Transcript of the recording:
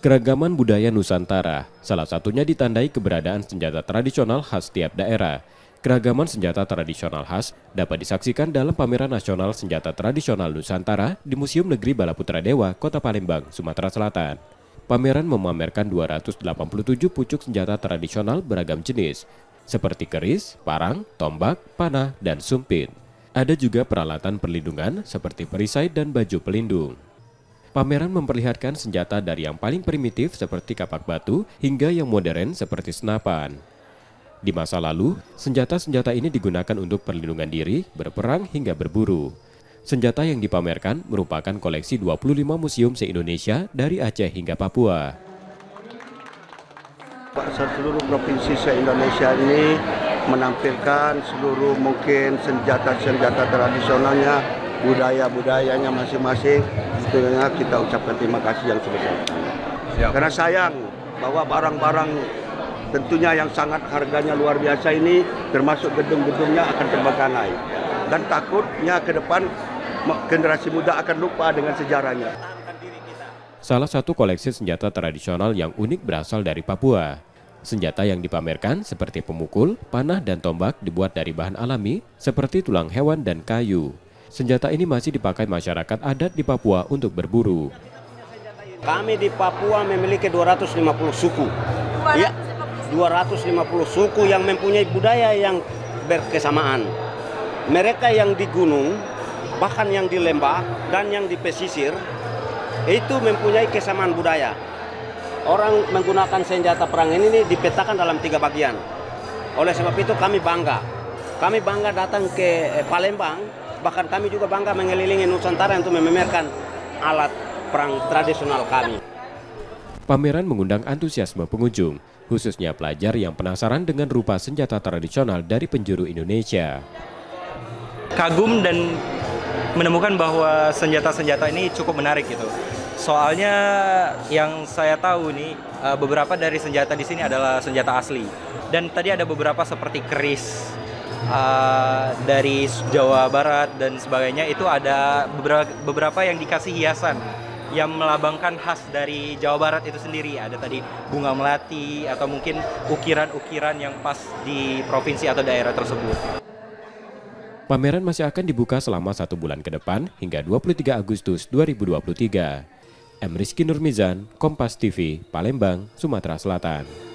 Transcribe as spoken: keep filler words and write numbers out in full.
Keragaman budaya Nusantara, salah satunya ditandai keberadaan senjata tradisional khas tiap daerah. Keragaman senjata tradisional khas dapat disaksikan dalam Pameran Nasional Senjata Tradisional Nusantara di Museum Negeri Balaputra Dewa, Kota Palembang, Sumatera Selatan. Pameran memamerkan dua ratus delapan puluh tujuh pucuk senjata tradisional beragam jenis, seperti keris, parang, tombak, panah, dan sumpit. Ada juga peralatan perlindungan seperti perisai dan baju pelindung. Pameran memperlihatkan senjata dari yang paling primitif seperti kapak batu hingga yang modern seperti senapan. Di masa lalu, senjata-senjata ini digunakan untuk perlindungan diri, berperang hingga berburu. Senjata yang dipamerkan merupakan koleksi dua puluh lima museum se-Indonesia dari Aceh hingga Papua. Seluruh provinsi se-Indonesia ini menampilkan seluruh mungkin senjata-senjata tradisionalnya, budaya-budayanya masing-masing. Tentunya kita ucapkan terima kasih yang sebesar-besarnya. Karena sayang bahwa barang-barang tentunya yang sangat harganya luar biasa ini, termasuk gedung-gedungnya akan terbengkalai. Dan takutnya ke depan generasi muda akan lupa dengan sejarahnya. Salah satu koleksi senjata tradisional yang unik berasal dari Papua. Senjata yang dipamerkan seperti pemukul, panah, dan tombak dibuat dari bahan alami seperti tulang hewan dan kayu. Senjata ini masih dipakai masyarakat adat di Papua untuk berburu. Kami di Papua memiliki dua ratus lima puluh suku. Ya, dua ratus lima puluh suku yang mempunyai budaya yang berkesamaan. Mereka yang di gunung, bahkan yang di lembah dan yang di pesisir, itu mempunyai kesamaan budaya. Orang menggunakan senjata perang ini dipetakan dalam tiga bagian. Oleh sebab itu kami bangga. Kami bangga datang ke Palembang. Bahkan kami juga bangga mengelilingi Nusantara untuk memamerkan alat perang tradisional kami. Pameran mengundang antusiasme pengunjung, khususnya pelajar yang penasaran dengan rupa senjata tradisional dari penjuru Indonesia. Kagum dan menemukan bahwa senjata-senjata ini cukup menarik gitu. Soalnya yang saya tahu nih, beberapa dari senjata di sini adalah senjata asli. Dan tadi ada beberapa seperti keris, Uh, dari Jawa Barat dan sebagainya, itu ada beberapa, beberapa yang dikasih hiasan yang melambangkan khas dari Jawa Barat itu sendiri. Ada tadi bunga melati atau mungkin ukiran-ukiran yang pas di provinsi atau daerah tersebut. Pameran masih akan dibuka selama satu bulan ke depan hingga dua puluh tiga Agustus dua ribu dua puluh tiga. M. Rizky Nurmizan, Kompas T V, Palembang, Sumatera Selatan.